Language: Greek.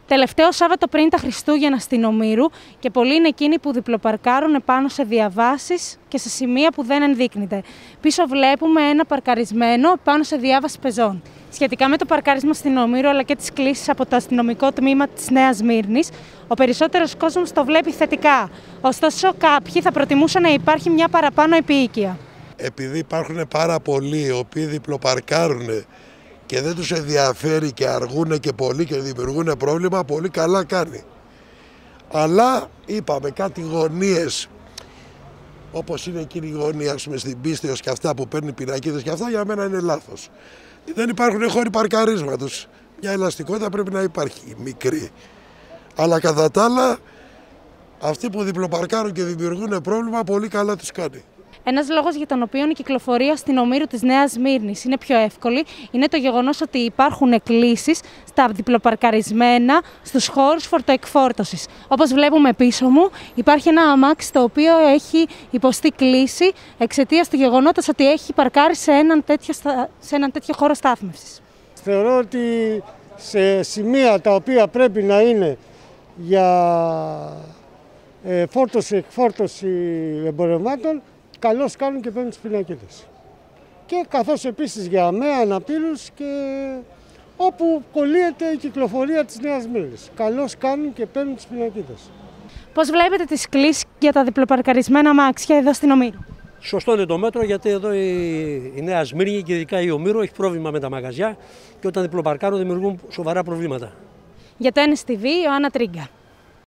Τελευταίο Σάββατο πριν τα Χριστούγεννα στην Ομήρου και πολλοί είναι εκείνοι που διπλοπαρκάρουν πάνω σε διαβάσεις και σε σημεία που δεν ενδείκνυται. Πίσω βλέπουμε ένα παρκαρισμένο πάνω σε διάβαση πεζών. Σχετικά με το παρκάρισμα στην Ομήρου αλλά και τις κλήσεις από το αστυνομικό τμήμα της Νέας Σμύρνης, ο περισσότερος κόσμος το βλέπει θετικά. Ωστόσο, κάποιοι θα προτιμούσαν να υπάρχει μια παραπάνω επίοικια. Επειδή υπάρχουν πάρα πολλοί οι οποίοι διπλοπαρκάρουν και δεν τους ενδιαφέρει και αργούν και πολύ και δημιουργούν πρόβλημα, πολύ καλά κάνει. Αλλά είπαμε κάτι γωνίες, όπως είναι εκείνη η γωνία στην Πίστεως και αυτά που παίρνει πινακίδες και αυτά, για μένα είναι λάθος. Δεν υπάρχουν χώροι παρκαρίσματος. Μια ελαστικότητα πρέπει να υπάρχει, μικρή. Αλλά κατά τα άλλα, αυτοί που διπλοπαρκάρουν και δημιουργούν πρόβλημα, πολύ καλά τους κάνει. Ένας λόγος για τον οποίο η κυκλοφορία στην Ομήρου της Νέας Σμύρνης είναι πιο εύκολη είναι το γεγονός ότι υπάρχουν κλήσεις στα διπλοπαρκαρισμένα στους χώρους φορτοεκφόρτωσης. Όπως βλέπουμε πίσω μου, υπάρχει ένα αμάξι το οποίο έχει υποστεί κλήση εξαιτίας του γεγονότος ότι έχει παρκάρει σε έναν τέτοιο χώρο στάθμευσης. Θεωρώ ότι σε σημεία τα οποία πρέπει να είναι για φόρτωση-εκφόρτωση εμπορευμάτων, καλώς κάνουν και παίρνουν τις πινακίδες. Και καθώς επίσης για ΑΜΕΑ, αναπήρους και όπου κολλείεται η κυκλοφορία της Νέας Σμύρνης. Καλώς κάνουν και παίρνουν τις πινακίδες. Πώς βλέπετε τις κλήσεις για τα διπλοπαρκαρισμένα αμάξια εδώ στην Ομήρου? Σωστό είναι το μέτρο, γιατί εδώ η Νέα Σμύρνη και ειδικά η Ομήρου έχει πρόβλημα με τα μαγαζιά και όταν διπλοπαρκάρουν δημιουργούν σοβαρά προβλήματα. Για το NSTV, Ιωάννα Τρίγκα.